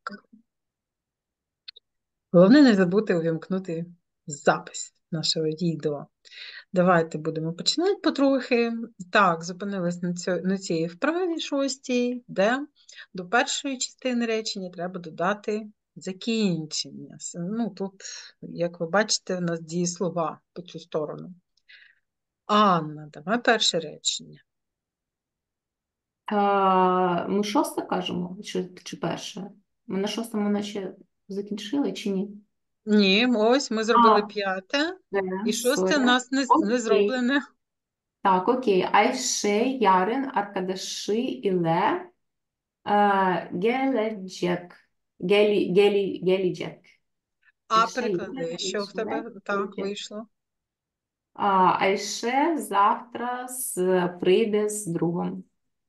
Головне не забути увімкнути запис нашого відео. Давайте будемо починати потрохи. Так, зупинились на цій вправі шостій, де до першої частини речення треба додати закінчення. Ну, тут, як ви бачите, у нас дієслова по цю сторону. Анна, давай перше речення. Ми шосте кажемо, чи перше? Ми на шостому наче закінчили, чи ні? Ні, ось ми зробили п'яте, і шосте у Сорі. нас не Окей. зроблене. Так, окей. Ayşe yarın arkadaşı ile gelecek. Gelecek. А Ayşe ile переклади, що в ile тебе так gelecek. вийшло? Ayşe завтра прийде з другом.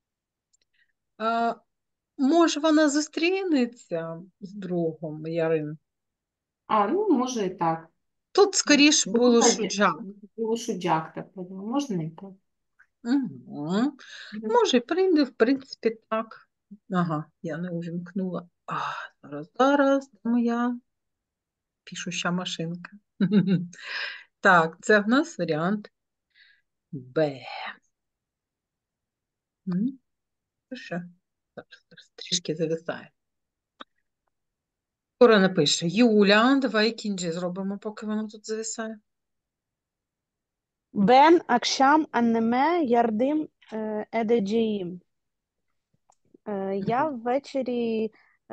Може, вона зустрінеться з другом, Ярин? Ну, може і так. Тут скоріш було шуджа. Було шуджак, так подумав. Можна і так. Угу. Мгм. Може, прийде, в принципі, так. Ага, я не увімкнула. Зараз моя пишуща машинка. Так, це в нас варіант Б. Що? Зараз трішки зависає. Скоро напише. Юля, давай кінджі зробимо, поки воно тут зависає. Ben akşam anneme yardım edeceğim. Я ввечері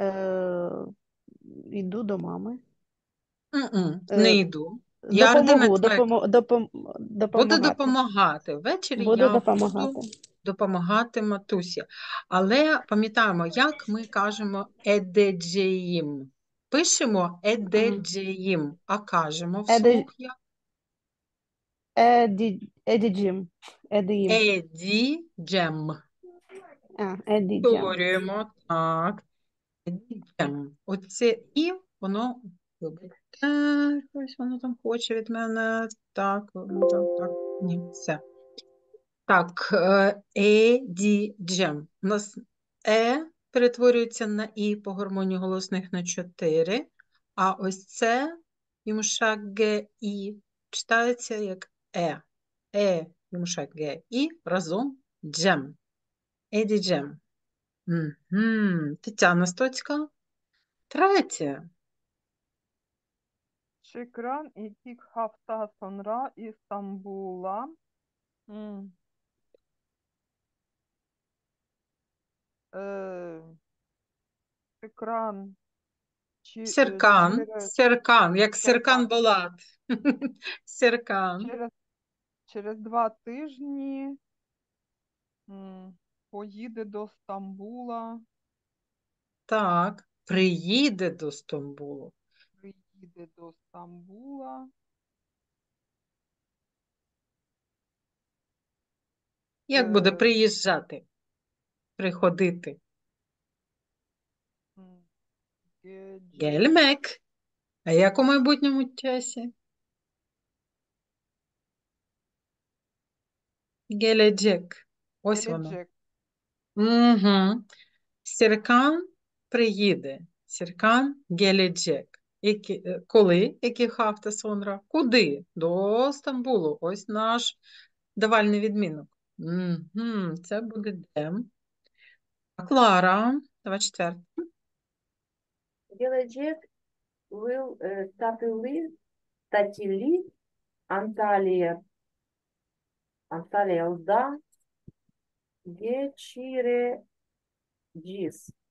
йду до мами. Не йду. Ярдиме твоє. Буду Допомагати. допомагати. Ввечері Буду я допомагати. буду допомагати матусі. Але пам'ятаємо, як ми кажемо едеджеїм. Пишемо едеджеїм, а кажемо вслух як Едіджим. Едіїм. едіджем. Едіджем. Повторюємо так. Едіджем. Оце і воно, ось воно там хоче від мене. Так, так. Ні, все. Так, едіджем. У нас перетворюється на і по гармонії голосних на 4, а ось це ймуша г і читається як ймуша г і разом джем. Едіджем. Тетяна Стоцька. Третє. Şükran 2 hafta sonra İstanbul'a Şükran Серкан. Серкан, як Серкан Серкан. Болат. Серкан. Через 2 тижні поїде до Стамбула. Так, приїде до Стамбулу. Приїде до Стамбула. Як буде приїжджати? Приходити? Гельмек. А як у майбутньому часі? Геледжек. Ось воно. Gelecek. Угу. Серкан приїде. Серкан геледжек. Коли? Який хафта сонра? Куди? До Стамбулу. Ось наш давальний відмінок. Угу. Це буде де? Клара. Давай четвертий. Gelecek yıl tatili Antalya'da geçireceğiz.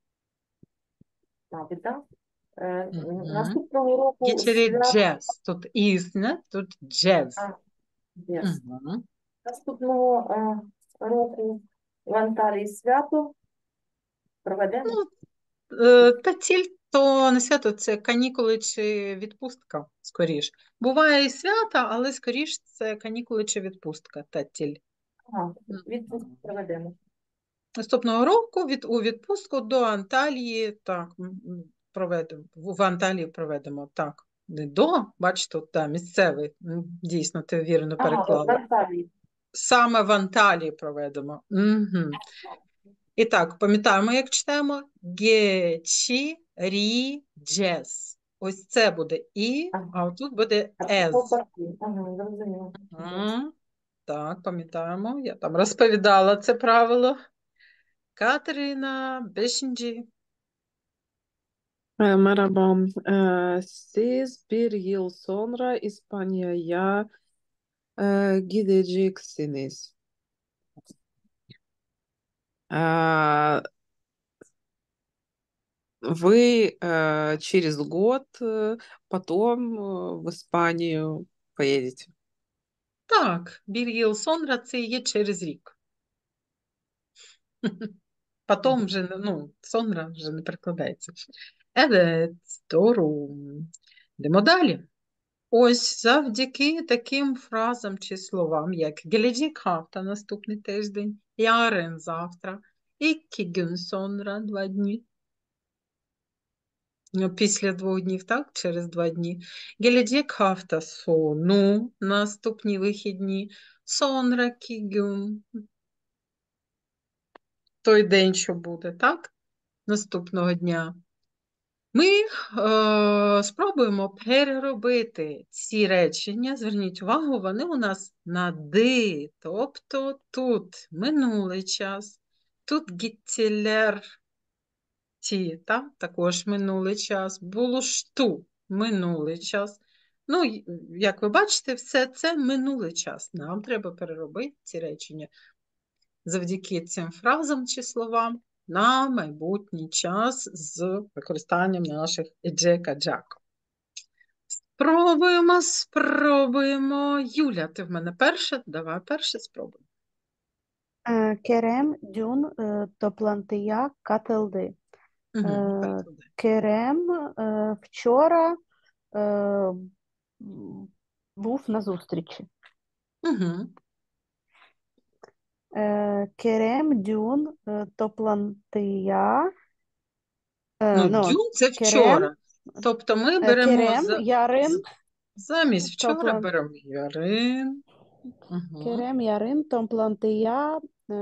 Так? Наступного року Geçireceğiz. Тут існе, тут джез. Yes. Угу. Наступного року в Анталії свято проведемо. Та то не свято, це канікули чи відпустка, скоріш. Буває і свята, але скоріш це канікули чи відпустка, таціль. Відпустку проведемо. Наступного року у відпустку до Анталії, так, проведемо, в Анталії проведемо, так. Не до, бачите, тут, да, місцевий, дійсно, ти вірно переклала. В Анталії. Саме в Анталії проведемо. Угу. І так, пам'ятаємо, як читаємо? Гечі Gereges. Ось це буде і, Ага. а тут буде Артикул as. партій. Ага, зрозуміло. М, Так, пам'ятаємо. Я там розповідала це правило. Катерина Бешенджі. Merhaba. Siz bir yıl sonra İspanya'ya gideceksiniz. Вы через год потом в Испанию поедете. Так, Бір'їл Сонра це є через рік. Потім вже, ну, Сонра вже не перекладається. Evet, doğru. Йдемо далі. Ось завдяки таким фразам чи словам, як gelecek hafta, наступний тиждень, yarın, завтра, iki gün sonra, 2 дні, після 2 днів, так, через 2 дні, gelecek hafta sonu, наступні вихідні, sonraki gün, той день, що буде, так, наступного дня. Ми спробуємо переробити ці речення. Зверніть увагу, вони у нас на «ди», тобто тут минулий час, тут «гіттілер», ті, так? Також минулий час, «булушту» – минулий час. Ну, як ви бачите, все це минулий час. Нам треба переробити ці речення завдяки цим фразам чи словам на майбутній час з використанням наших «еджека-джак». Спробуємо. Юля, ти в мене перша? Давай перше спробуємо. Kerem dün toplantıya katıldı. Угу, перекладай. Керем вчора був на зустрічі. Угу. Kerem dün toplantıya Ну, no, дюн – це Керем, вчора. Тобто ми беремо Керем yarın замість вчора toplantı беремо ярин. Угу. Kerem yarın toplantıya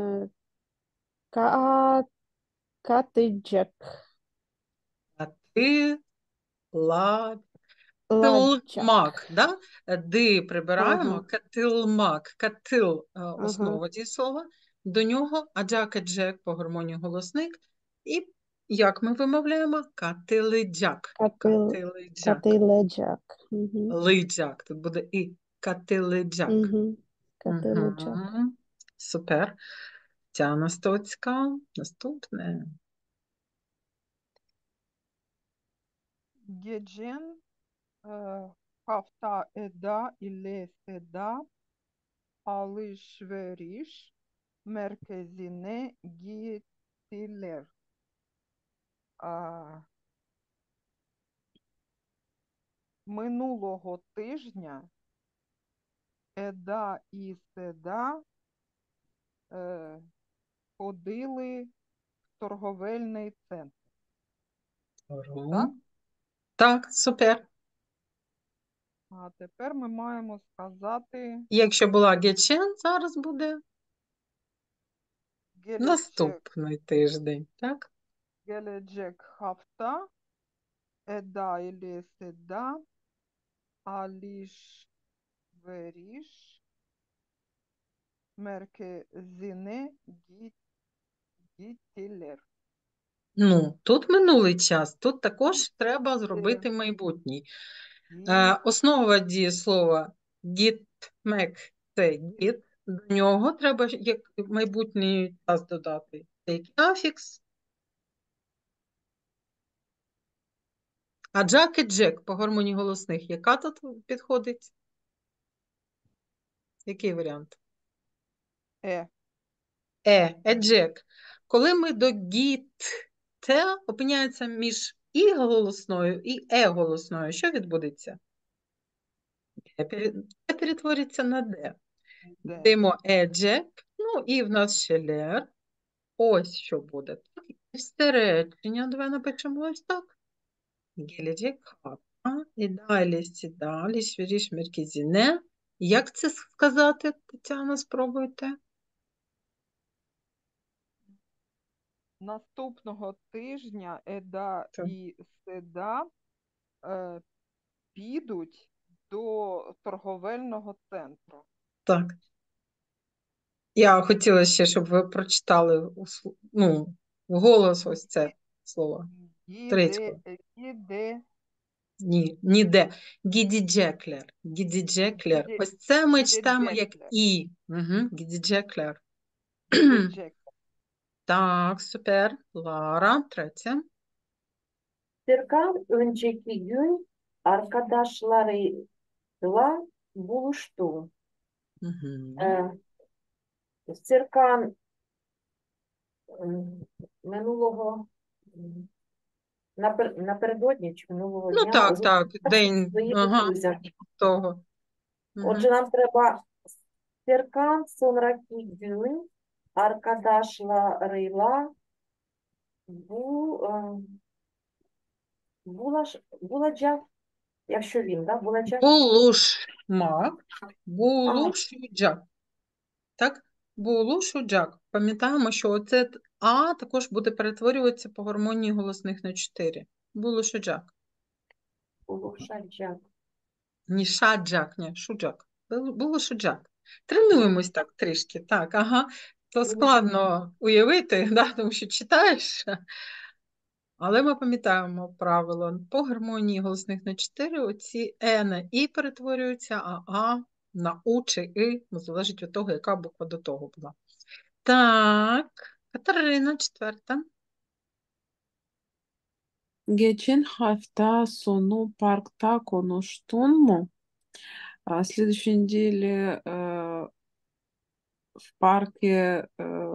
ka- katılacak. А ти ла Ладжак. Катилмак, да? Ди прибираємо, Ага. катилмак, катил Ага. основа дієслова, до нього аджак, джек по гармонії голосник. І як ми вимовляємо? Катилиджак. Катилиджак. Katılacak. Угу. Лиджак. Тут буде і катилиджак. Угу. Katılacak. Мгм. Супер. Тяна Стоцька. Наступне. Gecen hafta eda ile seda alışveriş merkezine gittiler. А, Минулого тижня Еда і Седа ходили в торговельний центр. Так? Так, супер. А тепер ми маємо сказати Якщо була гечен, зараз буде gelecek, наступний тиждень, так? gelecek hafta Eda ile Seda alışveriş merkezine gittiler. Ну, тут минулий час, тут також треба зробити майбутній. Основа дієслова гітмек – це гіт, до нього треба як майбутній час додати. Це який афікс. А джак і джек по гармонії голосних, яка тут підходить? Який варіант? Еджек. Коли ми до гіт, те опиняється між і голосною, і голосною. Що відбудеться? Перетвориться на де. Даємо еджек, ну і в нас ще лер. Ось що буде. І все речення, давай напишемо ось так. Gelecek hafta, далі сідалі, швиріш меркізіне. Як це сказати, Тетяна, спробуйте? наступного тижня Еда Так. і Седа підуть до торговельного центру. Так. Я хотіла ще, щоб ви прочитали ну, вголос ось це слово. Турецькою. Гіде, Ніде. Гідіджеклер. Гідіджеклер. Гіді- Ось це ми читаємо як гідіджеклер. і. Угу. Гідіджеклер. гідеджек. Так, супер. Лара, третє. Serkan önceki gün arkadaşlarıyla buluştu. Угу. Serkan минулого напередодні чи минулого Ну дня так, так, зустрічався день зі своїми ага, друзями. того. Угу. Отже, нам треба Serkan sonraki gün arkadaşlarıyla bulacak, якщо він, да, bulacak. Булушмак. Булушуджак. Так? Булушуджак. Пам'ятаємо, що оце А також буде перетворюватися по гармонії голосних на 4. Булушуджак. Buluşacak. Ні шаджак, ні, шуджак. Булушуджак. Тренуємось так трішки. Так, ага. То складно уявити, да, тому що читаєш. Але ми пам'ятаємо правило. По гармонії голосних на 4 оці Е на І перетворюються, а на У чи И, залежить від того, яка буква до того була. Так, Катерина, четверта. Geçen hafta sonu parkta konuştun mu? Следующей неделе в парке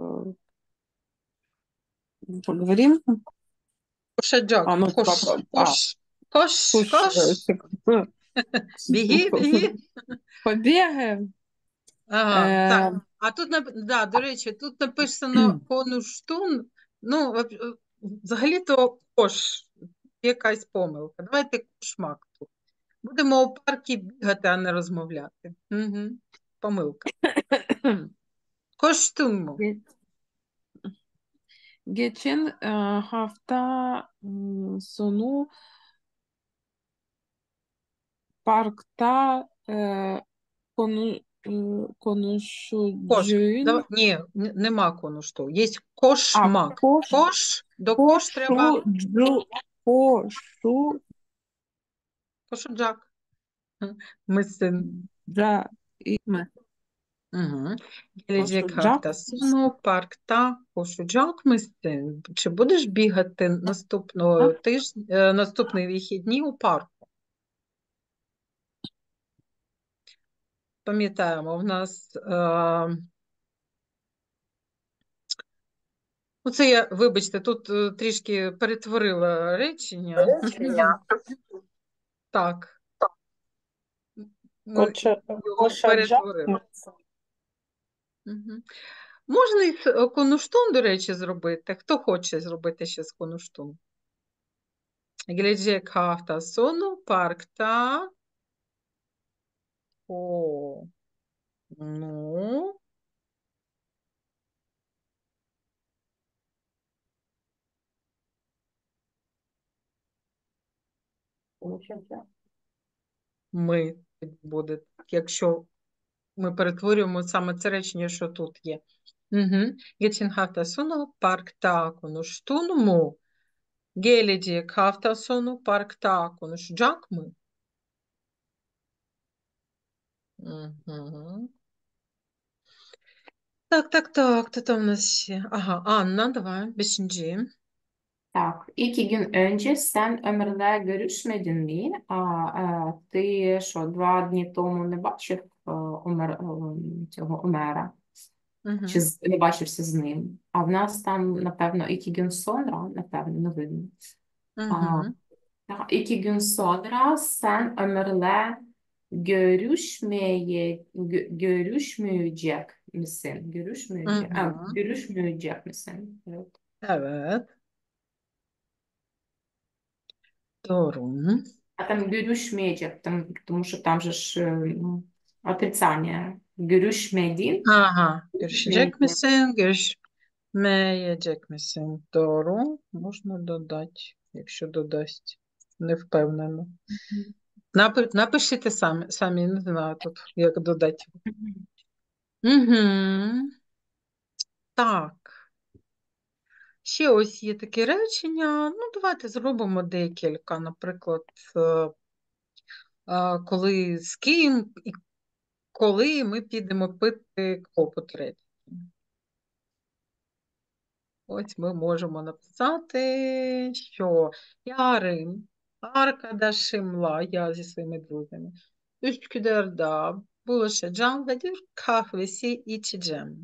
поговорим. Кошаджак. Ну, Кош. Біги, біги. Побегаем. Ага, так. А тут, да, до речі, тут написано конуштун. Ну, взагалі-то кош. Якась помилка. Давайте кошмак тут. Будемо у парку бігати, а не розмовляти. Угу. Помилка. Коштумо. Geçen hafta sonu parkta konuşacağın Ні, нема конушту. Є кошмак. До кош треба кошуджак. Ми син. Угу. Gelecek Koşucak hafta sonu паркта Кошуджак мисин. Чи будеш бігати наступний вихідні у парку? Пам'ятаємо, в нас оце я, вибачте, тут трішки перетворила речення. Так. Ми його перетворили. Угу. Можна і конуштун, до речі, зробити. Хто хоче зробити ще з конуштун? Gelecek hafta sonu parkta. О, ну, Buluşacak. ми буде, якщо ми перетворюємо саме це речення, що тут є. Угу. Geçen hafta sonu parkta konuştun mu? Gelecek hafta sonu parkta konuşacak mı? Угу. Так, хто там у нас ще? Ага, Анна, давай, beşinci. Так, 2 gün önce sen Ömer'le görüşmedin mi? Ти що, 2 дні тому не бачив цього Омера? Угу. Чи не бачився з ним? А в нас там, напевно, 2 gün sonra, напевно, не видно. Угу. 2 gün sonra sen Ömer'le görüşmeyecek misin? Görüşmeyecek misin? Evet. Evet. Doğru. А там görüşmeyecek, тому що там же ж отрицання. Görüşmedin. Ага, görüşecek misin? Me yiyecek misin? Doğru. Можна додати, якщо додасть. Не впевнена. Напишіть самі, не знаю тут, як додати. Угу. Так. Ще ось є такі речення. Ну, давайте зробимо декілька. Наприклад, коли з ким і коли ми підемо пити каву третє. Ось ми можемо написати, що Ярин, arkadaşımla, я зі своїми друзями, Üsküdar'da buluşacağım ve Türk kahvesi içeceğim.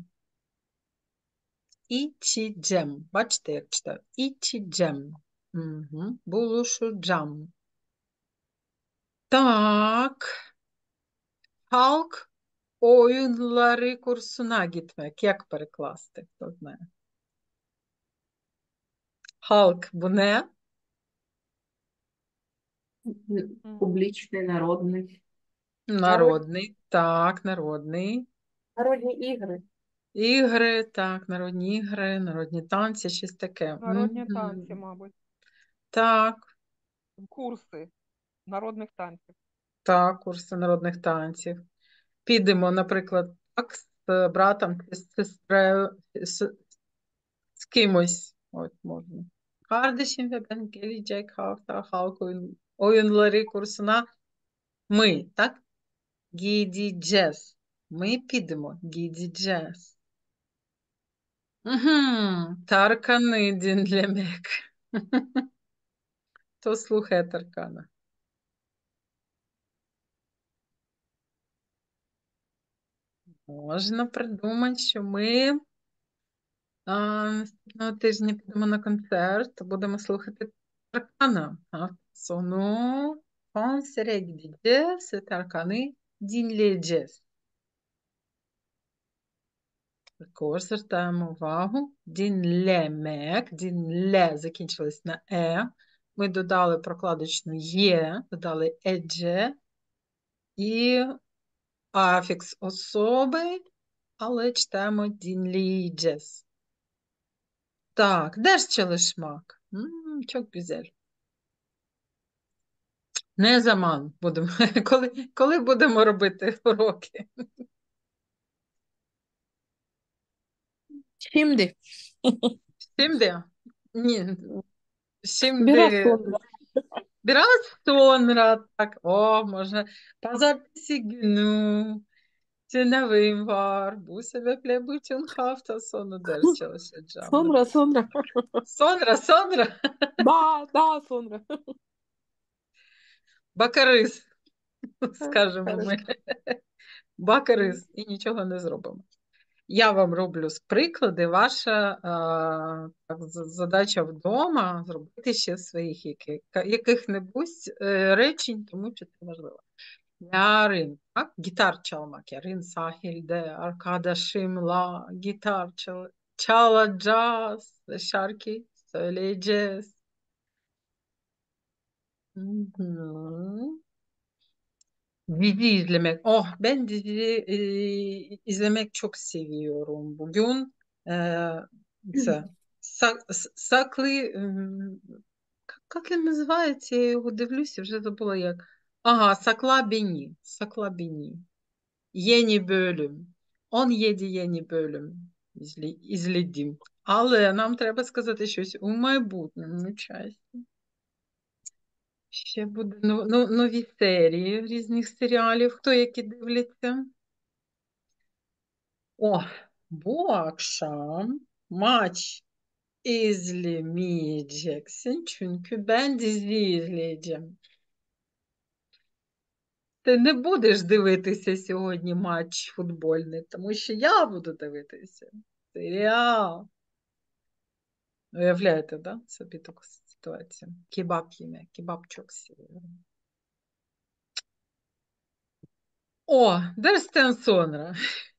İçeceğim. Бачите, як читаю? İçeceğim. Угу. Buluşacağım. Так. Halk oyunları kursuna gitmek. Як перекласти? Хто знає? Halk bu ne? Публічний, народний. Народний. Так, народний. Народні ігри. Ігри, так, народні ігри, народні танці, щось таке. Народні Мгм. танці, мабуть. Так, Курси народних танців. так, курси народних танців. Підемо, наприклад, так, з братом чи з сестрою, з кимось. От можна. Kardeşim ve ben gelecek hafta halk oyunları kursuna ми, так? Gideceğiz. Ми підемо, gideceğiz. Угу. Таркани dinlemek. Хто слухає Таркана? Можна придумати, що ми наступного тижня підемо на концерт, будемо слухати Таркана. Sonu konsere gideceğiz ve Tarkan'ı dinleyeceğiz. Також звертаємо увагу. Dinlemek, dinle закінчилось на Ми додали прокладочну є, додали едже і афікс особи, але читаємо dinleyeceğiz. Так, де ж çalışmak? Çok güzel. Не zaman будемо. Коли будемо робити уроки? Şimdi. Şimdi? Ні. Şimdi. Biraz sonra. Biraz sonra. Так, можна. Pazartesi günü. Sınavım var. Bu sebeple bütün hafta sonu ders çalışacağım. Sonra. Sonra. Daha sonra. Bakarız, скажемо ми. Хорошо. Bakarız і нічого не зробимо. Я вам роблю з приклади. Ваша задача вдома зробити ще своїх яких-небудь речень, тому що це важливо. Yarın, bak gitar çalmak. Yarın sahilde arkadaşımla gitar çalacağız ve şarkı söyleyeceğiz. Hı-hı. Dizi izlemek. Oh, ben dizi izlemek çok seviyorum. Bugün це Saklı как він називається? Я його дивлюся, вже забула як. Ага, Sakla Beni. Sakla Beni. Yeni bölüm. 17 yeni bölüm izledim. Але нам треба сказати щось у майбутньому часі. Ще буде нові серії різних серіалів. Хто які дивляться? О, bu akşam maç izlemeyeceksin çünkü ben dizi izleyeceğim. Ти не будеш дивитися сьогодні матч футбольний, тому що я буду дивитися серіал. Уявляєте, да? Собі таку ситуацію. Кебаб їме, кебабчок сіли. О, dersten sonra.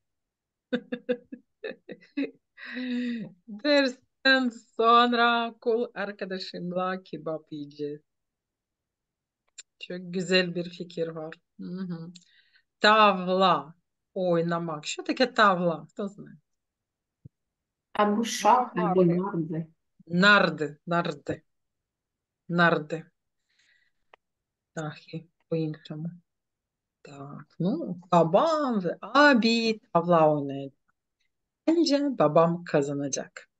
Dersten sonra kul arkadaşımla kebap yiyeceğiz. Çok güzel bir fikir var. Hı. Tavla oynamak. Що таке тавла? Хто знає? Або шах, або Нарди. нарди. Нарди, нарди, нарди. Так, і по-іншому. Так, ну, babam ve abi tavla oynayacak. Bence babam kazanacak.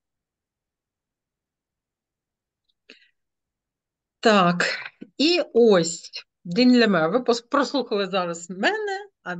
Так, і ось, dinleme. Ви прослухали зараз мене, а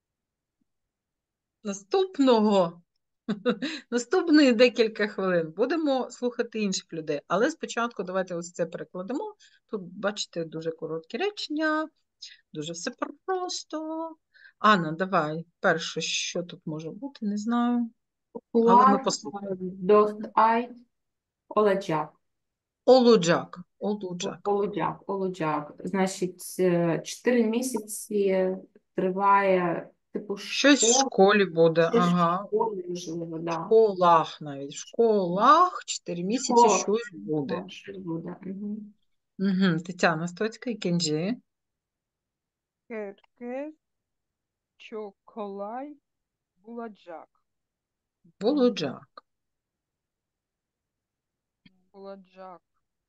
наступної декілька хвилин будемо слухати інших людей. Але спочатку давайте ось це перекладемо. Тут, бачите, дуже короткі речення, дуже все просто. Анна, давай, перше, що тут може бути, не знаю. Але ми Var послухаємо. 4 ay olacak. Olacak, olacak. Olacak. Значить, 4 місяці триває, типу, Щось в школа. школі буде, Щось в ага. школі, можливо, В да. школах навіть. В школах 4 місяці Школа. щось буде. Да, щось буде. Мгм. Угу. Тетяна Стоцька і Кенджі. Herkes çok kolay bulacak. Булуджак. Bulacak.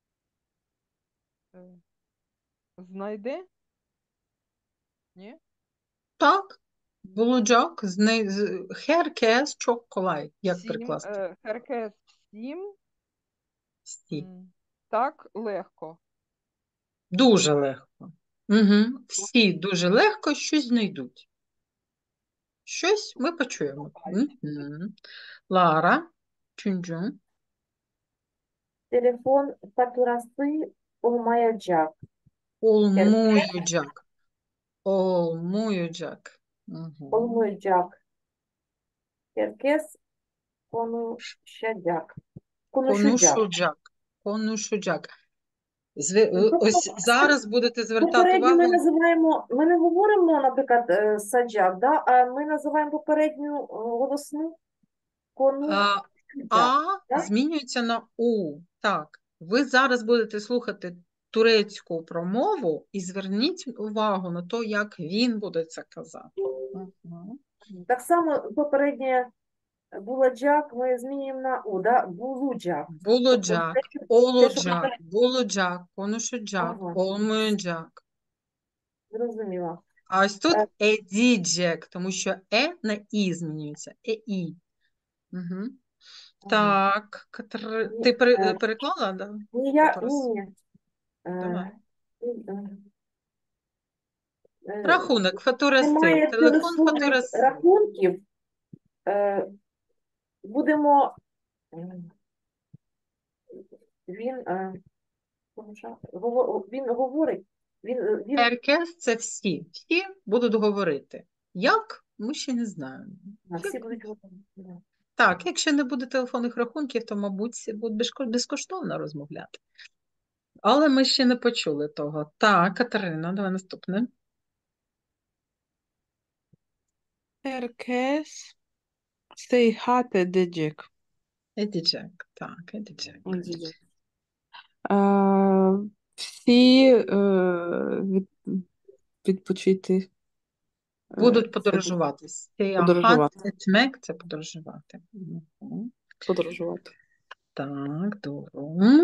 Е, Знайде? Ні? Так. Булуджак. Herkes çok kolay. Як Всім, перекласти? herkes всім Всі. так легко. Дуже легко. Угу. Всі дуже легко щось знайдуть. Щось ми почуємо. Угу. Лара. Чунджун. Telefon faturası olmayacak. Olmayacak. Olmayacak. Угу. Olmayacak. Herkes konuşacak. Konuşacak. Конушуджак. Конушуджак. Ось зараз будете звертати Попередньо ми увагу. називаємо, ми не говоримо, наприклад, саджак, да? А ми називаємо попередню голосну конушаджак. А так? змінюється на У. Так. Ви зараз будете слухати турецьку промову і зверніть увагу на те, як він буде це казати. Угу. Так само попереднє буладжак ми змінюємо на у, да? Булуджак. Булуджак, Тобто те, що олуджак, булуджак, конушуджак, Ага. олмуджак. зрозуміла. А ось тут Е. едіджек, тому що на і змінюється. І. Угу. Так, ти переклала, да? Ні, Попросила. ні. Давай. Е, Рахунок, фактура сил, Немає телефон, фактура телефонних сил. рахунків. Будемо. Він він говорить. Він Herkes – це всі. Всі будуть говорити. Як? Ми ще не знаємо. всі Як? будуть говорити. Да. Так, якщо не буде телефонних рахунків, то, мабуть, буде безкоштовно розмовляти. Але ми ще не почули того. Так, Катерина, давай наступне. Herkes seyahat edecek. Едіджек. Так, едіджек. Всі відпочити. Будуть Це подорожувати. подорожувати. Seyahat etmek – це подорожувати. Мгм. Подорожувати. Так, добре.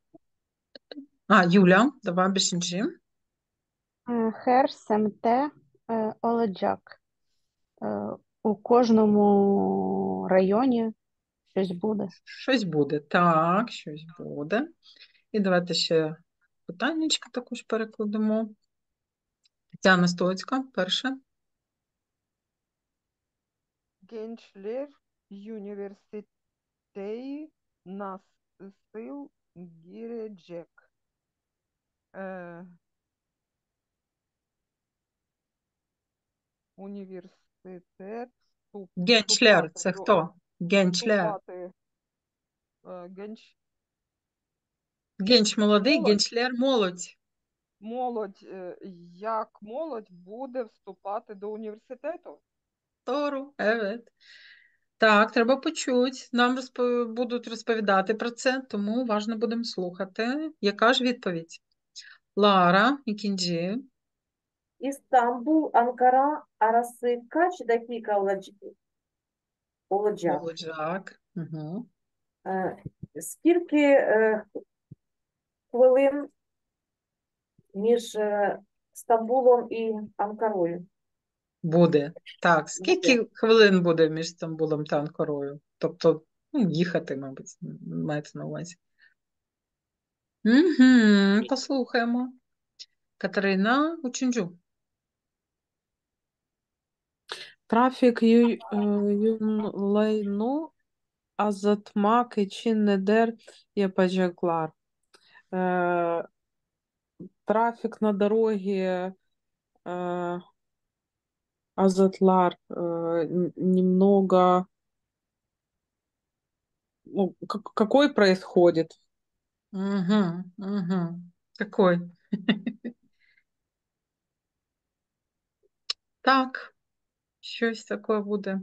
Юля, давай більше. Her semte olacak. У кожному районі щось буде. Щось буде. Так, щось буде. І давайте ще питаннячко також перекладемо. Тетяна Стоцька, перша. Gençler üniversiteye nasıl girecek? Університет Генчлер, це хто? Генчлер. вступати. Генч молодий, Молодь. генчлер молодь. Молодь, як молодь буде вступати до університету? Тору, evet. Так, треба почути. Нам будуть розповідати про це, тому уважно будемо слухати. Яка ж відповідь? Лара, ikinci. İstanbul, Ankara arası kaç dakika olacak? Olacak. Угу. Скільки хвилин між Стамбулом і Анкарою? Буде. Так, скільки хвилин буде між Стамбулом та Анкарою? Тобто, їхати, мабуть, мається на увазі. Послухаємо. Катерина Ученджу. Trafik yönlerini azaltmak için neler yapacaklar? Трафик на дороге азотлар немного... Ну, какой происходит? Какой? Так, щось таке буде.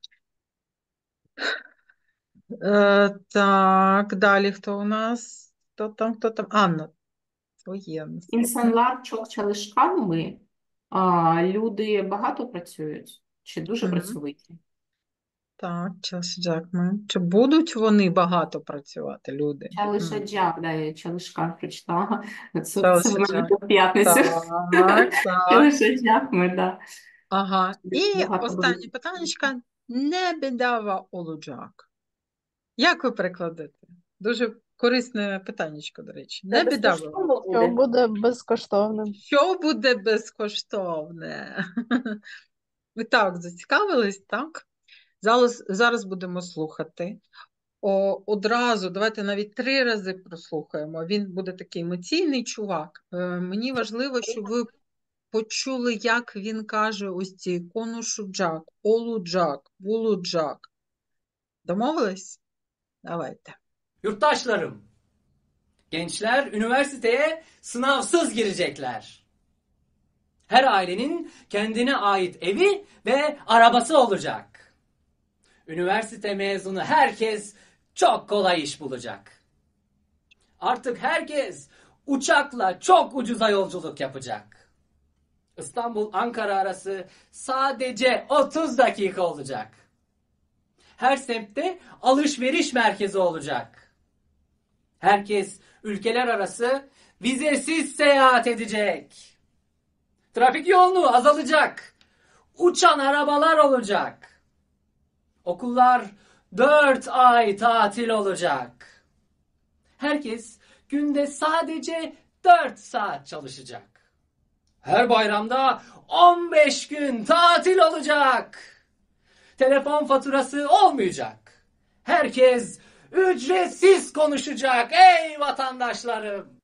Так, далі хто у нас? Хто там? Анна. Твоє. İnsanlar çok çalışkan mı? Люди багато працюють? Чи дуже Мгм. працьовиті? Так, Джакми. Чи будуть вони багато працювати, люди? Çalışacak, да, я çalışkan прочитала. Це в Çalışacak. мене по п'ятницю. Так, так. Çalışacak ми, да. Ага. І Багато останнє буде. питаннячка. Не бідава олуджак. Як ви перекладете? Дуже корисне питаннячко, до речі. Не Це бідава. безкоштовно Що буде. буде безкоштовним? Що буде безкоштовне? Ви так зацікавились, так? Зараз будемо слухати. Одразу, давайте навіть 3 рази прослухаємо. Він буде такий емоційний чувак. Мені важливо, щоб ви почули, як він каже ось ці конушуджак, олуджак, булуджак. Домовились? Давайте. Yurttaşlarım, gençler üniversiteye sınavsız girecekler. Her ailenin kendine ait evi ve arabası olacak. Üniversite mezunu herkes çok kolay iş bulacak. Artık herkes uçakla çok ucuza yolculuk yapacak. İstanbul-Ankara arası sadece 30 dakika olacak. Her semtte alışveriş merkezi olacak. Herkes ülkeler arası vizesiz seyahat edecek. Trafik yoğunluğu azalacak. Uçan arabalar olacak. Okullar 4 ay tatil olacak. Herkes günde sadece 4 saat çalışacak. Her bayramda 15 gün tatil olacak. Telefon faturası olmayacak. Herkes ücretsiz konuşacak ey vatandaşlarım.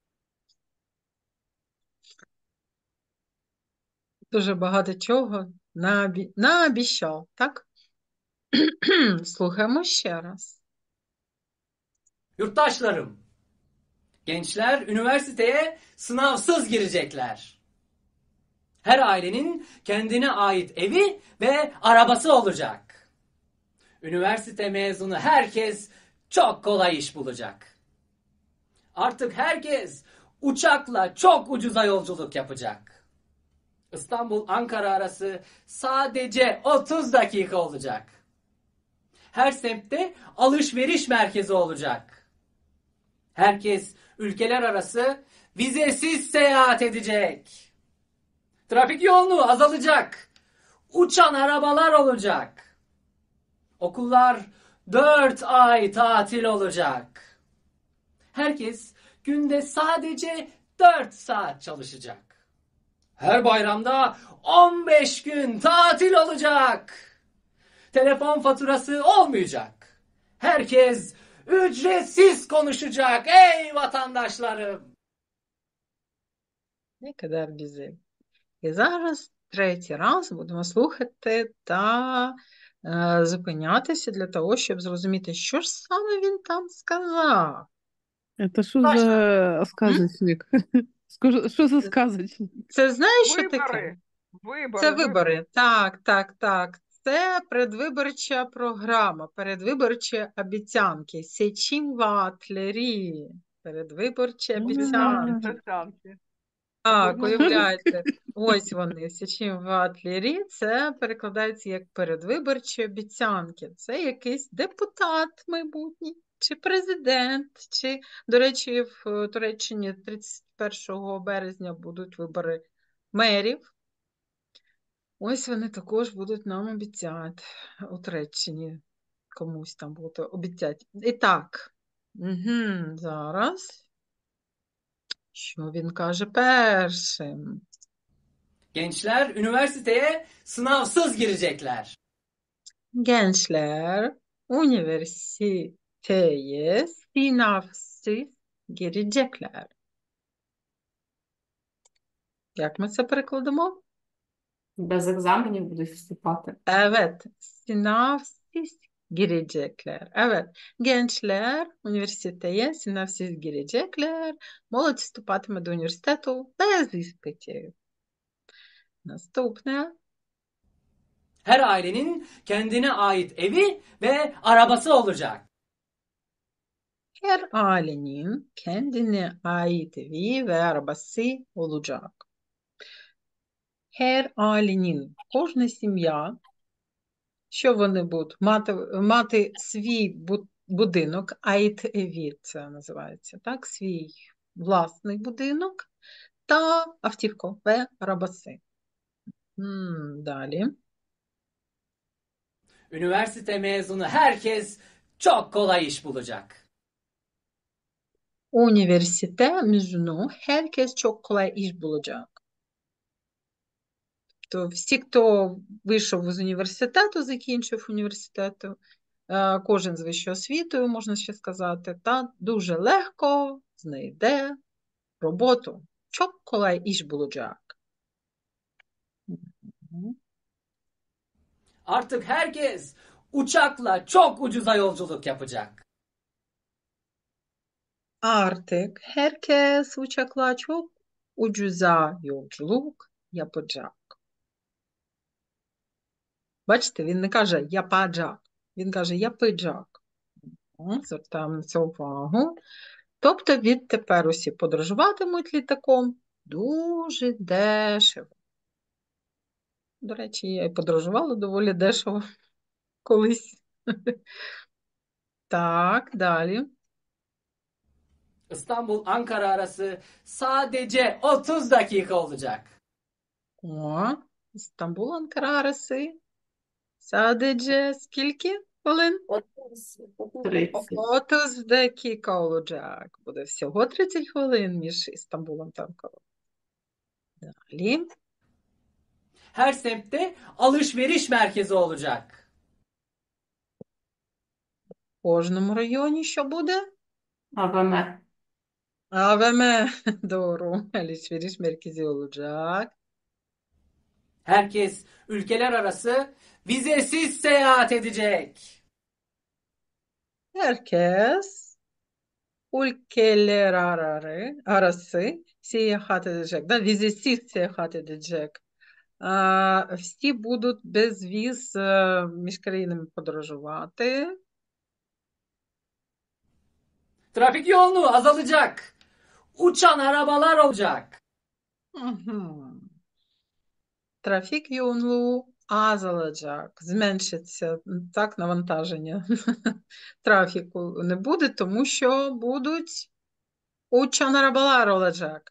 Дуже багато чого наобіщав, так? Слухаємо ще раз. Yurttaşlarım, gençler üniversiteye sınavsız girecekler. Her ailenin kendine ait evi ve arabası olacak. Üniversite mezunu herkes çok kolay iş bulacak. Artık herkes uçakla çok ucuza yolculuk yapacak. İstanbul-Ankara arası sadece 30 dakika olacak. Her semtte alışveriş merkezi olacak. Herkes ülkeler arası vizesiz seyahat edecek. Trafik yoğunluğu azalacak. Uçan arabalar olacak. Okullar 4 ay tatil olacak. Herkes günde sadece 4 saat çalışacak. Her bayramda 15 gün tatil olacak. Telefon faturası olmayacak. Herkes ücretsiz konuşacak ey vatandaşlarım. Не кадар бізі. І зараз 3-й раз будемо слухати та зупинятися для того, щоб зрозуміти, що ж саме він там сказав. Это что за сказочник? Что за сказочник? Це знаєш, що таке? Вибори. Це вибори. Так, так, так. Це передвиборча програма, передвиборчі обіцянки. Сечім ватлері. Передвиборчі обіцянки. Обіцянки. Так, Можна уявляєте, ось вони, січим ватлері, це перекладається як передвиборчі обіцянки. Це якийсь депутат майбутній чи президент, чи, до речі, в Туреччині 31 березня будуть вибори мерів. Ось вони також будуть нам обіцяти у Туреччині. Комусь там будуть обіцяти. І так, зараз. Що він каже першим? Gençler üniversiteye sınavsız girecekler. Gençler üniversiteye sınavsız girecekler. Як ми це перекладемо? Без екзаменів будуть вступати. Evet, sınavsız girecekler. Evet, gençler üniversiteye sınavsız girecekler. Молодь вступатиме до університету без іспитів. Наступне. Her ailenin kendine ait evi ve arabası olacak. Her ailenin kendine ait evi ve arabası olacak. Her ailenin, кожна сім'я, що вони будуть? Мати свій будинок, ait evi це називається, так? Свій власний будинок та автівку ve arabası. Далі. Üniversite mezunu herkes çok kolay iş bulacak. Üniversite mezunu herkes çok kolay iş bulacak. То всі, хто вийшов з університету, закінчив університету, кожен з вищою освітою, можна ще сказати, та дуже легко знайде роботу. Çok kolay iş bulacak. Artık herkes uçakla çok ucuza yolculuk yapacak. Artık herkes uçakla çok ucuza yolculuk yapacak. Бачите, він не каже «япаджак», він каже «япиджак». Звертаємо на це увагу. Тобто відтепер усі подорожуватимуть літаком дуже дешево. До речі, я і подорожувала доволі дешево колись. Так, далі. İstanbul-Ankara arası sadece 30 dakika olacak. О, Стамбул, Анкара, Араси. Sadece скільки хвилин? 30. 30 dakika olacak. Буде всього 30 хвилин між Істамбулом та Анкарою. Далі. Her semtte alışveriş merkezi olacak. В кожному районі що буде? АВМ. AVM. Doğru. Alışveriş merkezi olacak. Herkes ülkeler arası vizesiz seyahat edecek. Herkes ülkeler arası seyahat edecek. Да, vizesiz seyahat edecek. Всі будуть без віз між країнами подорожувати. Trafik yoğunluğu azalacak. Uçan arabalar olacak. Трафік yoğunluğu azalacak. Зменшиться так навантаження. Трафіку не буде, тому що будуть uçan arabalar olacak.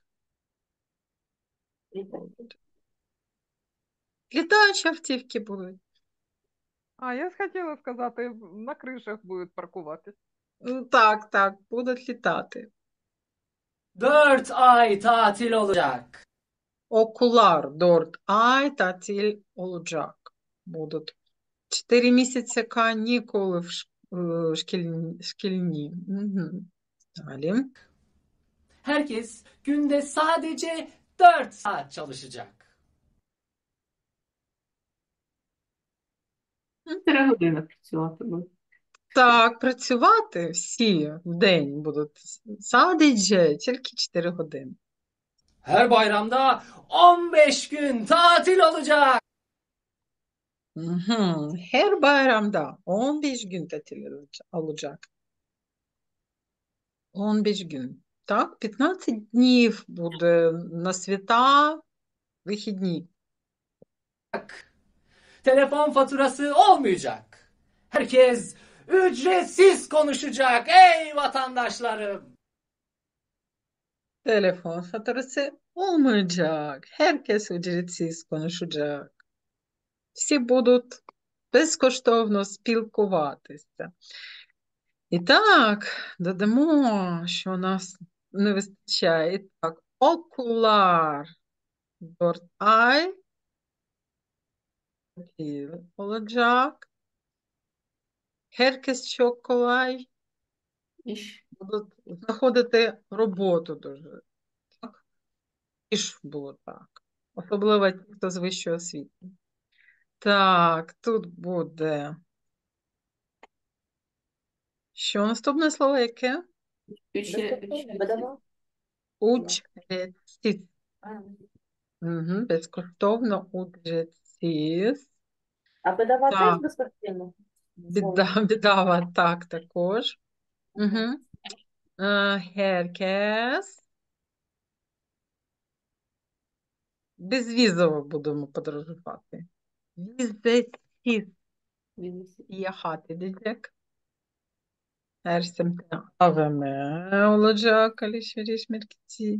Літаючі автівки будуть. А я хотіла сказати, на кришах будуть паркуватись. Так, будуть літати. 4 ay tatil olacak. Okullar 4 ay tatil olacak. Будуть 4 місяці канікули шкільні. Далі. Herkes günde sadece 4 saat çalışacak. 4 години працювати буде. Так, працювати всі в день будуть садиджі тільки 4 години. Her bayramda 15 gün tatil olacak. Her bayramda 15 gün tatil olacak. 15 gün. Так, 15 днів буде на свята вихідні. Telefon faturası olmayacak. Herkes ücretsiz konuşacak ey vatandaşlarım. Telefon faturası olmayacak. Herkes ücretsiz konuşacak. Всі будуть безкоштовно спілкуватися. І так, додамо, що у нас не вистачає. І так, окуляр. Dort ай. Olacak. Herkes çok kolay Іш. будуть знаходити роботу дуже. Так? І ж було так. Особливо ті, хто з вищої освіти. Так, тут буде. Що наступне слово яке? Безкоштовно, бедова. Учреціс. А. Угу, безкоштовно учреціс. А бедова теж Так, безкоштовно? бідава, так, також. Угу. Herkes. Безвізово будемо подорожувати. Vizesiz yahat edecek. Her semtte AVM olacak alışveriş merkezi.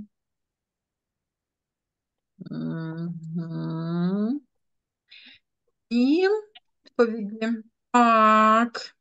Мгм. І відповіді. Так.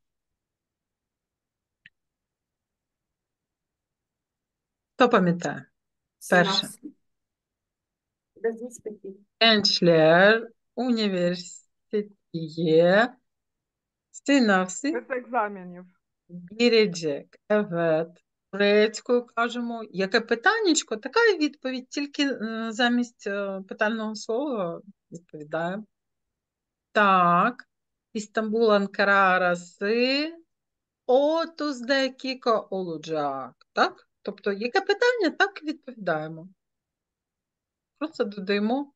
Хто пам'ятає? Перше. Синапси. Без іспитів. Gençler üniversiteye sınavsız Без екзаменів. girecek. Evet. Турецькою кажемо. Яке питаннячко, така і відповідь. Тільки замість питального слова відповідає. Так. İstanbul, Ankara arası 30 dakika olacak. Так? Тобто, яке питання, так і відповідаємо. Просто додаємо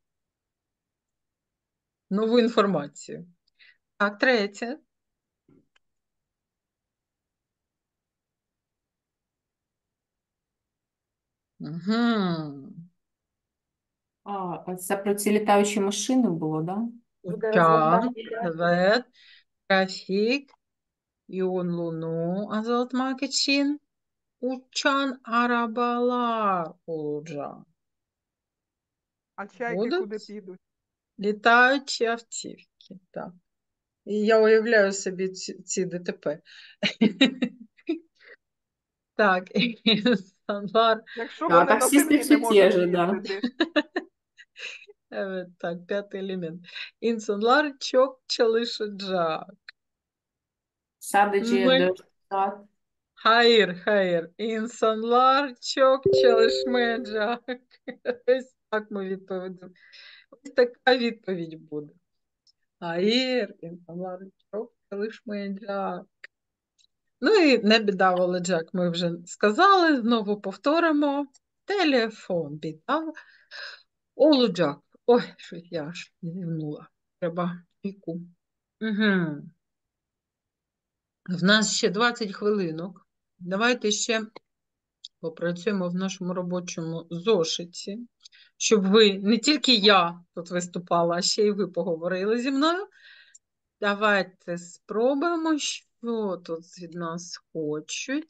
нову інформацію. Так, третє. Угу. Це про ці літаючі машини було, да? Буде Uçak, розгортати. evet. Trafik yoğunluğunu azaltmak için uçan arabalar olacak. А чайки Будуть куди підуть? літаючі автівки. Так. І я уявляю собі ці ДТП. Так, insanlar, Якщо Да, вони на таксисти землі все не ті можуть же, да. їздити. evet, так, п'ятий елемент. İnsanlar çok çalışacak. Sadece Ми 4 saat. Hayır. İnsanlar çok çalışmayacak. Ось так ми відповідаємо. Ось така відповідь буде. Hayır, insanlar çok çalışmayacak. Ну і не біда, Оледжак, ми вже сказали, знову повторимо. Телефон біда. Оледжак. Ой, щось я аж зівнула. Треба віку. Угу. В нас ще 20 хвилинок. Давайте ще попрацюємо в нашому робочому зошиті, щоб ви, не тільки я тут виступала, а ще й ви поговорили зі мною. Давайте спробуємо, що тут від нас хочуть.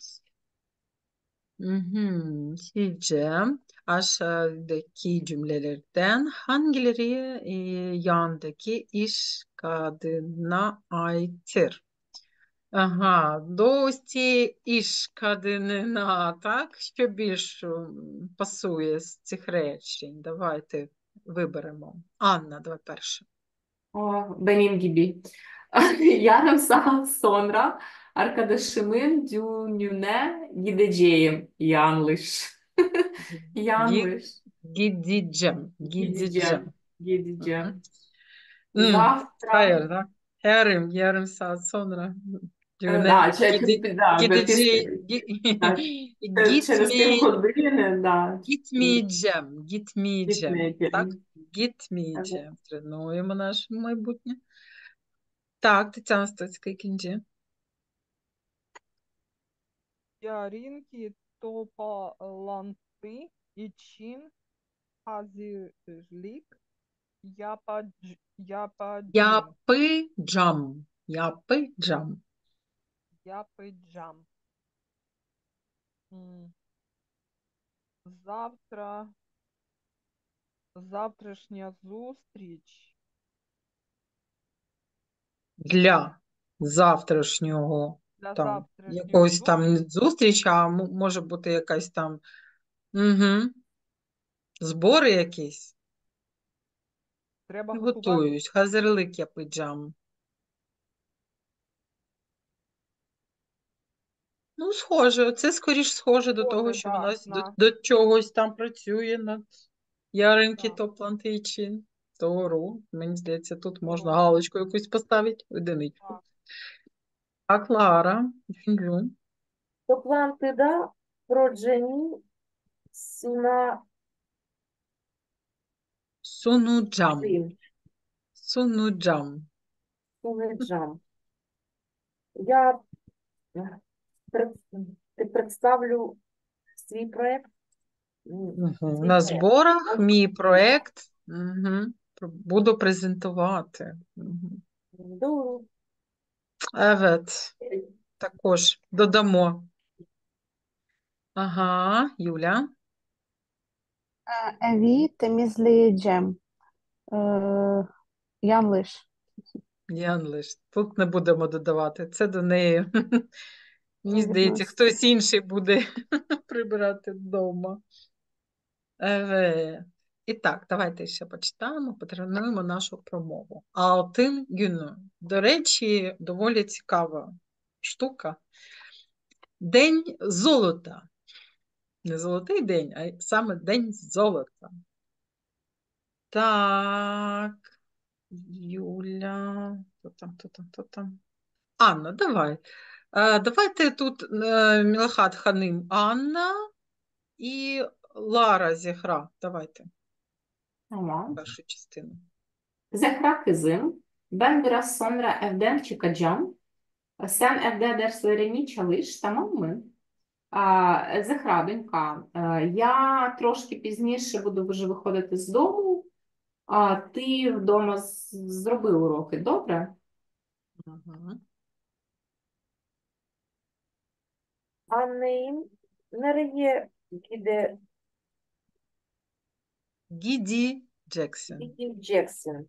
Sizce aşağıdaki cümlelerden hangileri yandaki iş kadına aittir? Ага, до ось цієї ішкадинина, так? Що більш пасує з цих речень? Давайте виберемо. Анна, давай перша. Benim gibi. Yarım saat sonra arkadaşımın düğününe gideceğim. Yanlış. Yanlış. Gideceğim. Gideceğim. Hı hı. Gideceğim. Hayır, Завтра. da. Yarım saat sonra düğüne Да, gideceğim. так, через півгодини, да, Gitmeyeceğim. Так? gitmeyeceğim. Gitmeyeceğim. Тренуємо наше майбутнє. Так, Тетяна Стоцька, ikinci. Yarınki toplantı için hazırlık yapacağım. Yapacağım. Yapacağım. М, Завтра, завтрашня зустріч. Для завтрашнього Для там завтрашньої якогось там зустрічі зустріч, а може бути якась там збори якісь. треба готувати. Готуюсь. Hazırlık yapacağım. Ну, схоже, це скоріш схоже до того, Схоже, що да, вона на до чогось там працює над яринки так, топланти için. Doğru. Мені здається, тут можна здорово. галочку якусь поставити, одиничку. Так. Так, Лара, düşündüm. Toplantıda projenin Sunacağım. sunacağım. Sunacağım. Sunacağım. Я представлю свій проект. Угу. Свій На проект. зборах мій проєкт буду презентувати. Угу. До Evet, також додамо. Ага, Юля. Evi temizleyeceğim. Yanlış. Yanlış. Тут не будемо додавати. Це до неї. Мені здається, Відноситься. хтось інший буде прибирати вдома. І так, давайте ще почитаємо, потренуємо нашу промову. Altın günü. До речі, доволі цікава штука. День золота. Не золотий день, а саме День золота. Так, Юля. Хто там? Анна, давай. Давайте тут Мілахат Ханим Анна і Лара Зехра. Давайте Tamam. першу частину. Zehra kızım, ben biraz sonra evden çıkacağım. Sen evde derslerini çalış, tamam mı? Зехра, донька, я трошки пізніше буду вже виходити з дому, а ти вдома зроби уроки, добре? Ага. Anne'nin nereye Gideceksin. gideceksin?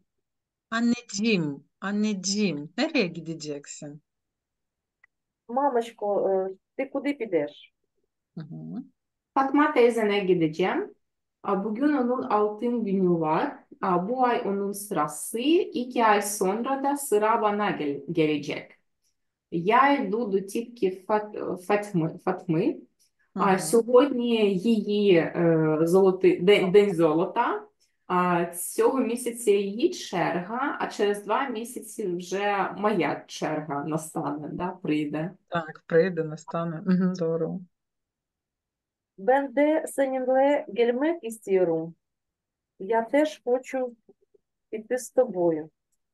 Anneciğim, nereye gideceksin? Мамочко, ти куди підеш? Hı-hı. Fatma teyzene gideceğim. Bugün onun altın günü var. Bu ay onun sırası. 2 ay sonra da sıra bana gelecek. Я йду до тітки Фатми. Hı-hı. Сьогодні її день золота. Цього місяця її черга, а через 2 місяці вже моя черга настане, да, прийде. Так, прийде, настане. Угу, здорово. Ben de seninle gelmek istiyorum. Я теж хочу піти з тобою.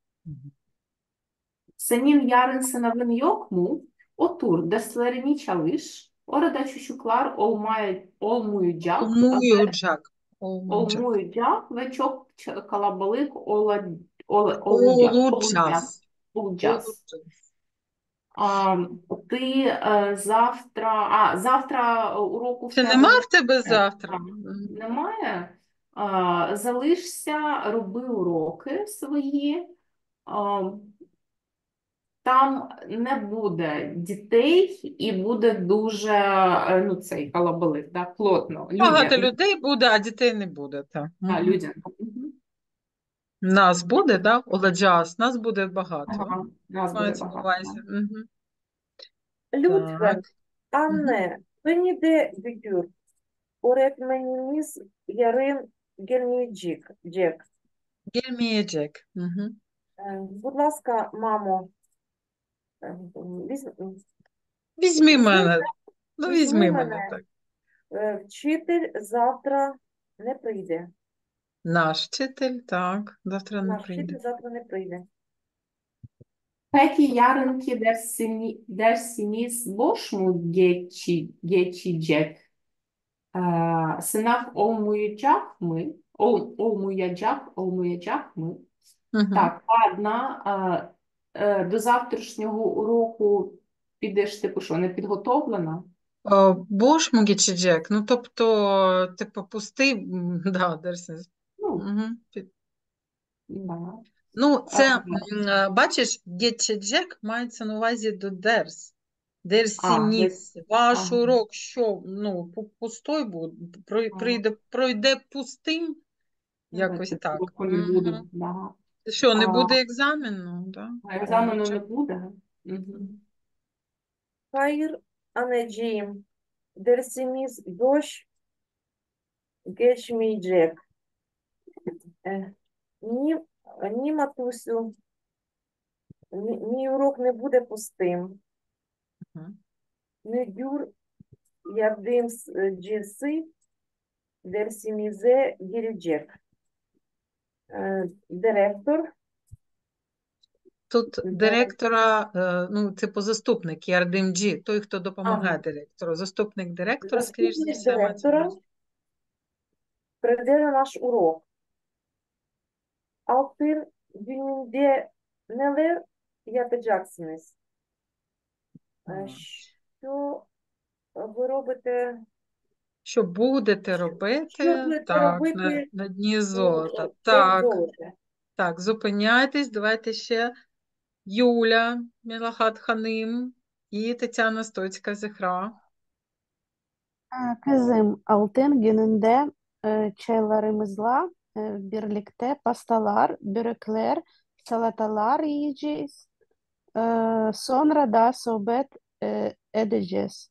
Senin yarın sınavın yok mu? Otur, derslerini çalış. Orada çocuklar olmayacak. Olmayacak. Olmayacak ve çok kalabalık olacak. Olacağız. Olacağız. Ти завтра уроку в Чи тебе нема в тебе завтра? немає? Залишся, роби уроки свої. Там не буде дітей і буде дуже цей калабалик, да, плотно. Багато людей буде, а дітей не буде. Так. Людям. Мгм. Нас буде, так? Olacağız. Нас буде багато. Ага, нас буде Мається на багато. увазі. Угу. Lütfen Так. anne, beni de götür. Öğretmenimiz yarın gelmeyecek. Gelmeyecek. Угу. Будь ласка, мамо, Візьми мене. Ну, візьми візьми мене. мене, так. Вчитель завтра не прийде. Наш вчитель, так, завтра не Наш прийде. вчитель завтра не прийде. Peki yarınki dersiniz boş mu geçecek? Sınav olmayacak mı? Olmayacak mı? Угу. Так, ладно. До завтрашнього уроку підеш, типу, що, не підготовлена? Бош мугічеджек, ну тобто, типу, пустий, да, дерсінес. Ну, Угу. да. Ну, Е, це, бачиш, гечеджек мається на увазі до дерс. Дерсініс. Ваш ага. урок, що, ну, пустой буде, пройде пустим, якось Це так. уроку не буде. Угу. Да. Що, не А, буде екзамену, да? екзамену не буде? Мгм. Hayır anneciğim, dersimiz boş geçmeyecek. Ні, ні, матусю, мій урок не буде пустим. Мгм. Müdür yardımcısı dersimize girecek. Директор, Тут директора, ну, типу заступник, ярдимджі, той, хто допомагає Ага. директору. Заступник директора, скоріш за заступник все, мається на директора увазі. прийде на наш урок. Altın gününde neler yapacaksınız? Ага. Що ви робите? Що будете Що робити? будете Так, робити на дні у золота. День Так, золота? так, зупиняйтесь, давайте ще Юля, Мілахат Ханим і Тетяна Стоцька-Зехра. Kızım, altın gününde çaylarımızla birlikte pastalar, börekler, salatalar yiyeceğiz. Sonra da sohbet edeceğiz.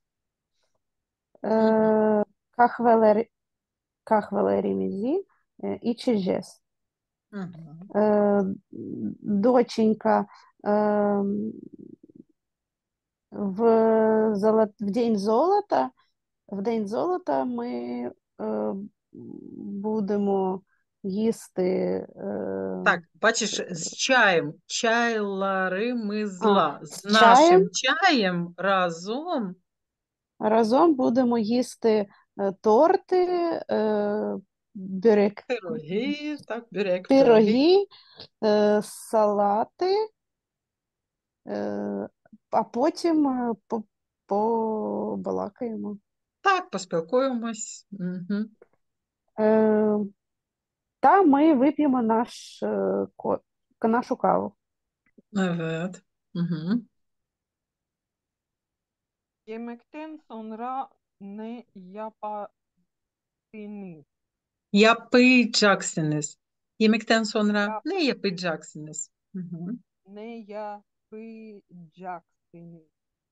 Kahveler, kahvelerimizi içeceğiz. Угу. Доченька, в День золота ми будемо їсти Так, бачиш, з чаєм. Чайларимизла. З з чаєм. нашим чаєм разом. Разом будемо їсти торти, Пироги, так, бюрек, пироги. пироги, салати, а потім побалакаємо. Так, поспілкуємось. Угу. Та ми вип'ємо нашу каву. Evet. Угу. Yemekten sonra ne yaparsınız? Yapacaksınız. Yemekten sonra ne yapacaksınız? Угу. Ne yapacaksınız?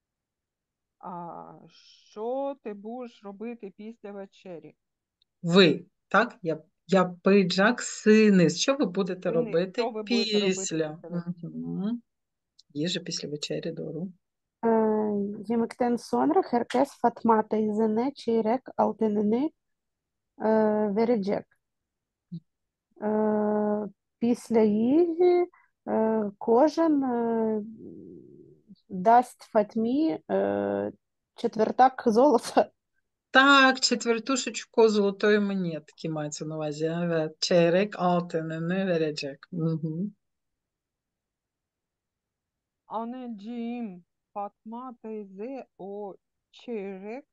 Що ти будеш робити після вечері? Ви, так? Yapacaksınız. Що ви будете робити Що ви будете робити після? після вечері? Угу. Їжа після вечері, doğru. Yemekten sonra herkes Fatma teyzene çeyrek altınını verecek. Після їжі кожен дасть Фатмі четвертак золота. Так, четвертушечку золотої монетки мається на увазі. Evet. Çeyrek altınını verecek. Угу. Anneciğim, Fatma teyze o çeyrek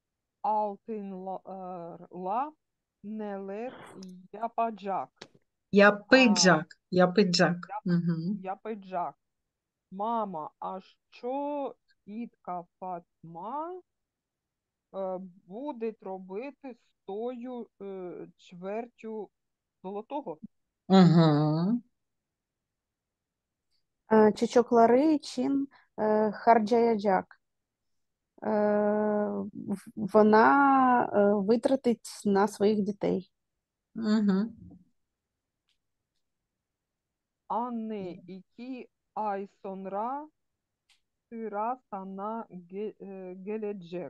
altınlarla neler yapacak? Yapacak. Yapacak. Угу. Yapacak. Мама, а що тітка Фатма буде робити з тою чвертю золотого? Угу. Çocukları için harcayacak. Вона витратить на своїх дітей. Угу. Anne iki ay sonra sıra sana gelecek.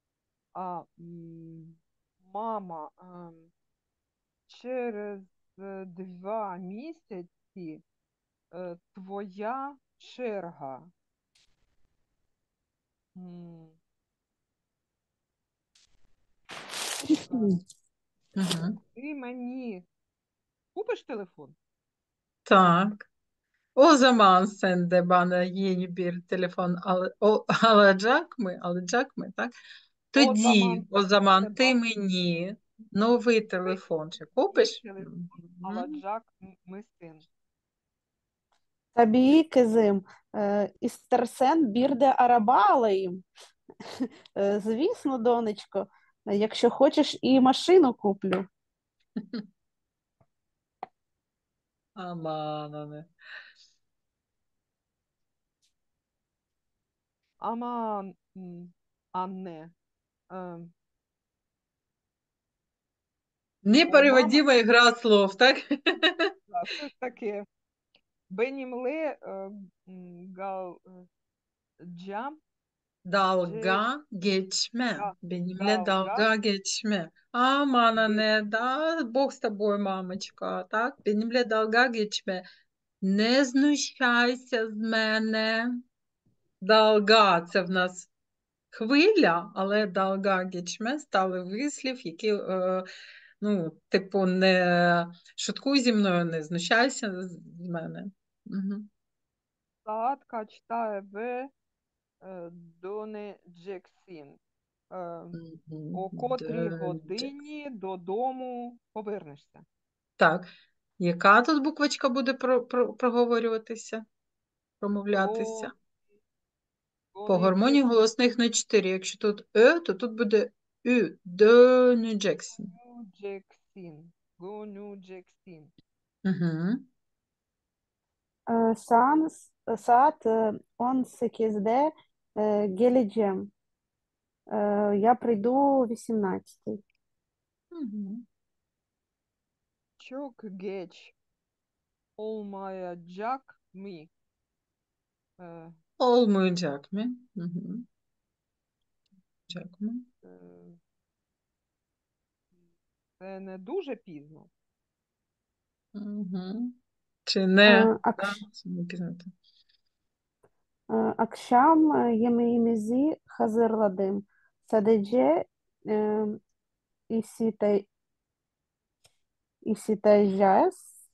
Мама, через 2 місяці твоя черга. М, Угу. Ти мені купиш телефон? Так. O zaman sen de bana yeni bir telefon alacak mı, так? Тоді, О о zaman ти zaman мені новий ти телефон чи мені купиш? телефон Мгм. alacak mısın? Tabii kızım. İstersen bir de araba alayım. Звісно, донечко. Якщо хочеш, і машину куплю. Aman anne. Aman anne. Ем, О, мама, Непереводима ігра слов, так? да, щось таке. Benimle galacağım. Dalga geçme. Да, Benimle dalga dalga geçme. Aman geç. anne, да, Бог з тобою, мамочка, так? Benimle dalga geçme. Не знущайся з мене. Далга – це в нас хвиля, але далга geçme стали вислів, який, ну, типу, не шуткуй зі мною, не знущайся з мене. Угу. Saat kaçta eve döneceksin? О котрій годині додому повернешся? Так, яка тут буквочка буде проговорюватися, промовлятися? По гармонії голосних на 4. Якщо тут то тут буде ü. Döneceksin. Döneceksin. Döneceksin. Угу. Saat 18'de geleceğim. Я прийду о 18-й. Угу. Çok geç olmayacak mı? Е, Olmayacak mı? Угу. Olmayacak mı? е, Це не дуже пізно. Угу. Чи не? Да, Akş чи не пізнати. Akşam yemeğimizi hazırladım. Sadece e, isite isiteceğiz.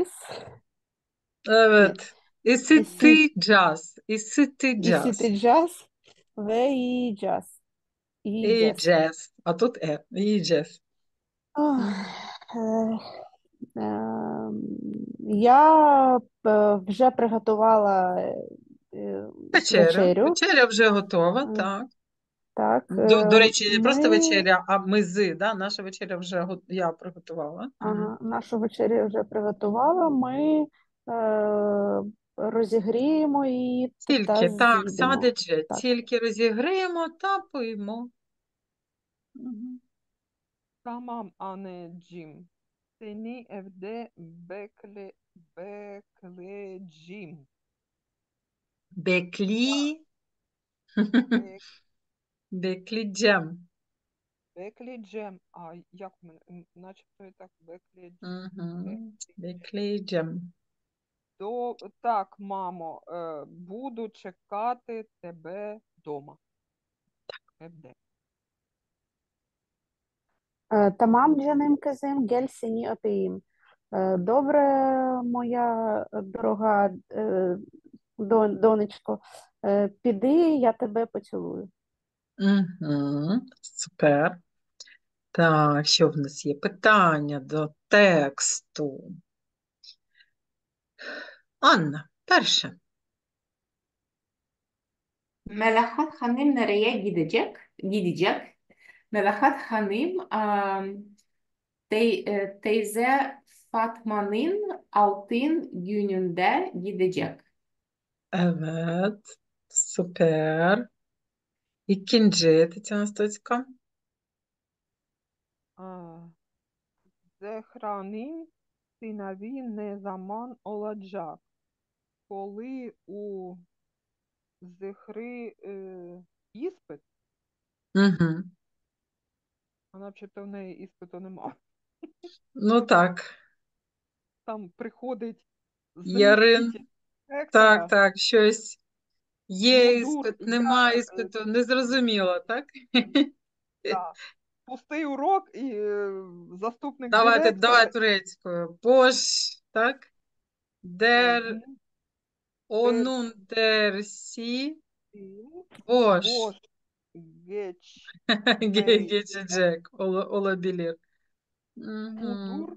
Ne? Evet. İsi, Isıtacağız. Isıtacağız. isiteceğiz ve yiyeceğiz. Yiyeceğiz. Yiyeceğiz. А тут Yiyeceğiz. Ох, Мгм. Я вже приготувала Вечеря. вечерю. Вечеря вже готова, Е, так. Так, До речі, не просто ми вечеря, а мизи, да? Наша вечеря вже я приготувала. Мгм. нашу вечерю вже приготувала. Ми розігріємо її та Тільки, так, з'їдемо. садить, Так. тільки розігріємо та поїмо. Мгм. Tamam anneciğim. Seni evde bekleyeceğim. Беклі. Бе- Bekleyeceğim. Bekleyeceğim. А як в мене? Начебто і так Мгм. bekleyeceğim. Bekleyeceğim. Так, мамо, буду чекати тебе вдома. Evde. Tamam canım kızım, gel seni öpeyim. Добре, моя дорога донечко, піди, я тебе поцілую. Мгм. Супер. Так, що в нас є? Питання до тексту. Анна, перше. Melahat Hanım nereye gidecek? Gidecek. Melahat Hanım teyze Fatma'nın altın gününde gidecek. Evet. Süper. İkinci Тетяна Стоцька. Zehran'ın sınavı ne zaman olacak? Коли у Зехри іспит, Угу. а начебто в неї іспиту нема. Ну так. Там приходить Ярин. заміститель Так, директора, так, щось. Є мудур, іспит, нема я іспиту. Незрозуміло, так? да, пустий урок і заступник Давайте директора турецькою. Бош, так? е, Дер Onun dersi Dersim boş. boş geçmeyecek. Geçecek olabilir. Mudur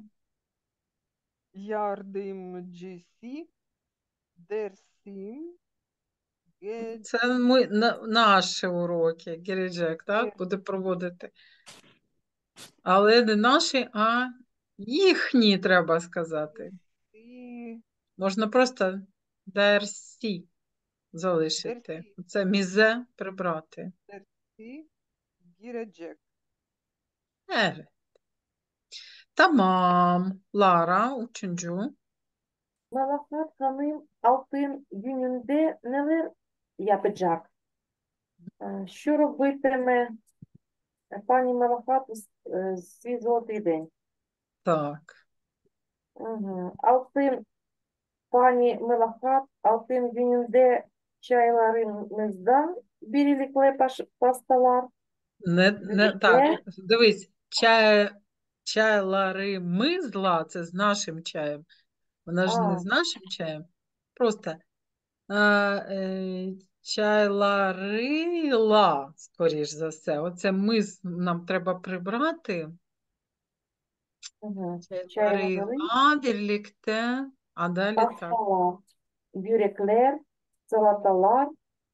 yardımcısı dersim Це наші уроки, Гіріджек, так, буде проводити. Але не наші, а їхні, треба сказати. geçmesi Можна просто дерсі залишити. dersi Це мізе прибрати. dersi girecek. Evet. Tamam. Lara, üçüncü. Malahat Hanım altın gününde neler yapacak? Що робитиме пані Малахат у свій золотий день? Так. Угу. Пані Малахат altın gününde çaylarımızdan birilikle pastalar Так, birlikte дивись, чайлари зла, це з нашим чаєм. Вона ж не з нашим чаєм. Просто чайларила, скоріш за все. Оце нам треба прибрати. угу. Чайларила, birlikte, а далі так. pastalar, börekler, salatalar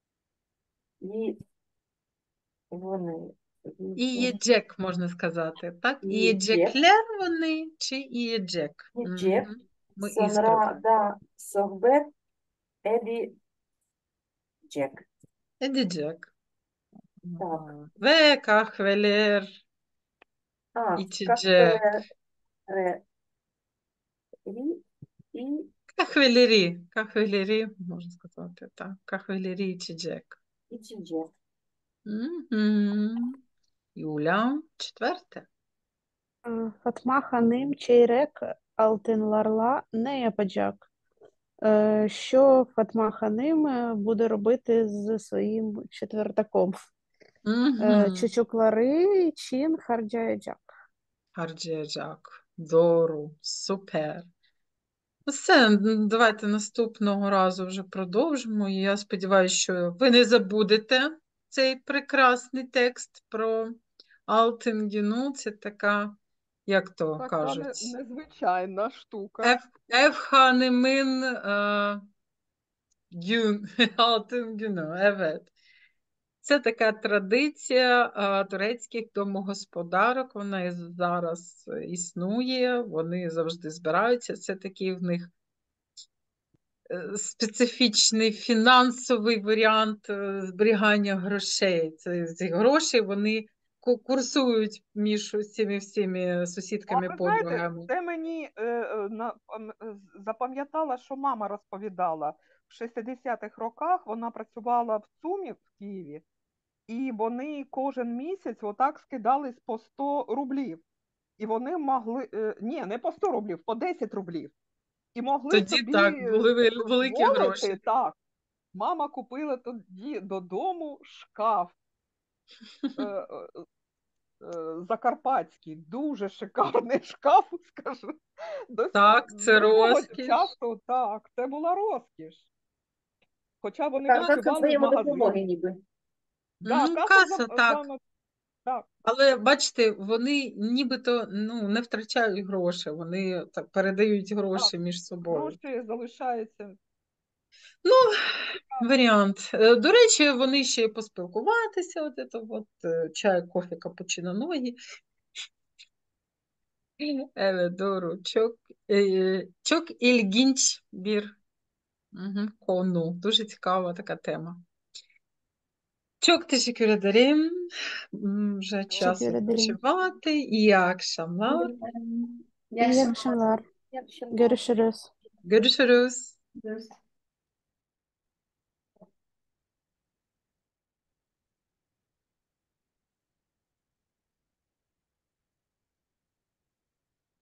і вони. Ієджек, можна сказати, так? Yiyecek. Ієджеклер вони чи ієджек? Yiyecek. Ми Sonra da sohbet edecek. Edecek. Так. Ve kahveler içecek. Kahveleri і Kahveleri, можна сказати, так. Kahveleri içecek. içecek. Юля, четверте. Fatma Hanım çeyrek altınlarla ne yapacak? Що Фатма Ханим буде робити з своїм четвертаком? Çocukları için harcayacak. Harcayacak. Doğru. Супер. Все, давайте наступного разу вже продовжимо. І я сподіваюся, що ви не забудете цей прекрасний текст про Алтингіну. Це така, як то Така кажуть, незвичайна штука. Efhanemin Алтингіну. Evet. Це така традиція турецьких домогосподарок, вона і зараз існує, вони завжди збираються, це такий в них специфічний фінансовий варіант зберігання грошей. Ці гроші вони курсують між цими всіми сусідками, Ви знаєте, подругами. це мені запам'ятала, що мама розповідала. В 60-х роках вона працювала в ЦУМі в Києві, і вони кожен місяць отак скидались по 100 рублів. І вони могли, ні, не по 100 рублів, по 10 рублів. І могли Тоді собі так, були великі дозволити, гроші. так. Мама купила тоді додому шкаф закарпатський, дуже шикарний шкаф, скажу. Так, це До того розкіш. часу, так, це була розкіш. Хоча вони Каса працювали в взаємодопомоги магазині. ніби. Да, Каса, так. так. Але бачите, вони нібито не втрачають гроші, вони так передають гроші між собою. Гроші залишаються. Варіант. До речі, вони ще й поспілкуватися, чай, кофе, капучино, ноги. Evet, doğru. Çok ilginç bir konu. Дуже цікава така тема. Çok teşekkür ederim. Вже час Teşekkür ederim. відпочивати. İyi akşamlar. İyi akşamlar. Görüşürüz. Görüşürüz. Görüşürüz.